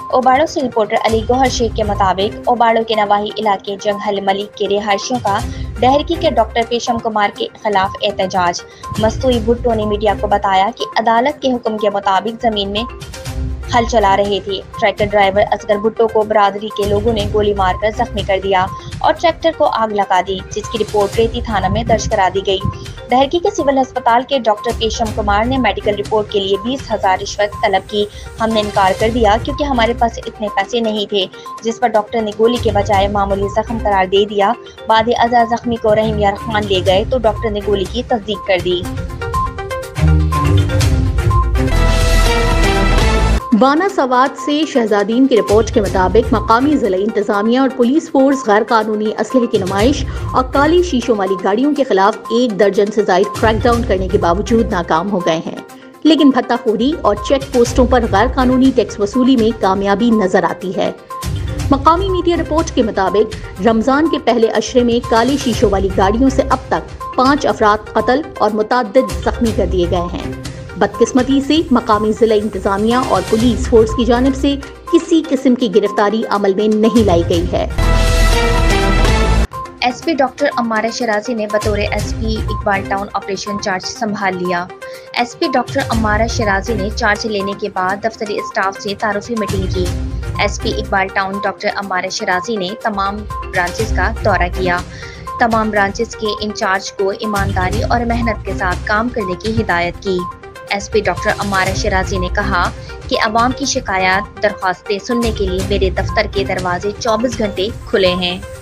ओबाड़ो से रिपोर्टर अली गौहर शेख के मुताबिक ओबाड़ो के नवाही इलाके जंगल मलिक के रिहायशियों का डहरकी के डॉक्टर पेशम कुमार के खिलाफ एहतजाज। मस्तूरी भुट्टो ने मीडिया को बताया कि अदालत के हुक्म के मुताबिक जमीन में हल चला रहे थे। ट्रैक्टर ड्राइवर असगर भुट्टो को बरादरी के लोगों ने गोली मारकर जख्मी कर दिया और ट्रैक्टर को आग लगा दी, जिसकी रिपोर्ट रेती थाना में दर्ज करा दी गई। डहरकी के सिविल अस्पताल के डॉक्टर पेशम कुमार ने मेडिकल रिपोर्ट के लिए 20,000 रिश्वत तलब की। हमने इनकार कर दिया क्योंकि हमारे पास इतने पैसे नहीं थे, जिस पर डॉक्टर ने गोली के बजाय मामूली जख्म करार दे दिया। बाद अज़ा जख्मी को रहीम यार खान ले गए तो डॉक्टर ने गोली की तस्दीक कर दी। बाना सवात से शहजादीन की रिपोर्ट के मुताबिक मकामी जिला इंतजामिया और पुलिस फोर्स गैर कानूनी असलहे की नुमाइश और काली शीशों वाली गाड़ियों के खिलाफ 1 दर्जन से ज्यादा क्रैकडाउन करने के बावजूद नाकाम हो गए हैं, लेकिन भत्ताखोरी और चेक पोस्टों पर गैर कानूनी टैक्स वसूली में कामयाबी नजर आती है। मकामी मीडिया रिपोर्ट के मुताबिक रमजान के पहले अशरे में काली शीशों वाली गाड़ियों से अब तक 5 अफराद कत्ल और मुतअद्दिद जख्मी कर दिए गए हैं। बदकिस्मती से मकामी जिला इंतजामिया और पुलिस फोर्स की जानिब से किसी किस्म की गिरफ्तारी अमल में नहीं लाई गई है। एसपी डॉक्टर अम्मारा शराजी ने बतौर SP Iqbal Town operation charge संभाल लिया। एसपी डॉक्टर अम्मारा शराजी ने चार्ज लेने के बाद दफ्तरी स्टाफ से तारुफी मीटिंग की। SP Iqbal Town doctor Ammara Shirazi ने तमाम ब्रांचेस का दौरा किया। तमाम ब्रांचेस के इंचार्ज को ईमानदारी और मेहनत के साथ काम करने की हिदायत की। एसपी डॉक्टर अम्मारा शराजी ने कहा कि अवाम की शिकायत दरख्वास्तें सुनने के लिए मेरे दफ्तर के दरवाजे 24 घंटे खुले हैं।